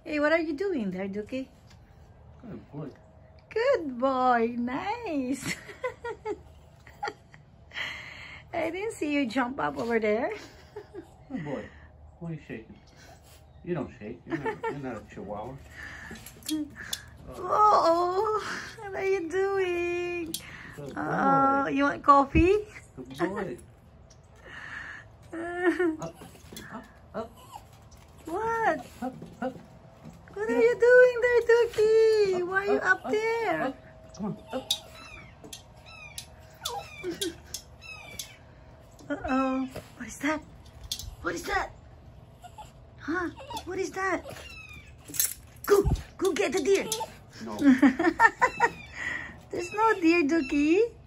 Hey, what are you doing there, Dookie? Good boy. Good boy. Nice. I didn't see you jump up over there. Good boy. Why are you shaking? You don't shake. You're not a chihuahua. Oh, what are you doing? Good Oh, boy. you want coffee? Good boy. Up, up, up, What? up, up. What are you doing there, Dookie? Why are you up there? Up. Come on, up. Uh-oh. What is that? What is that? Huh? What is that? Go get the deer. No. There's no deer, Dookie.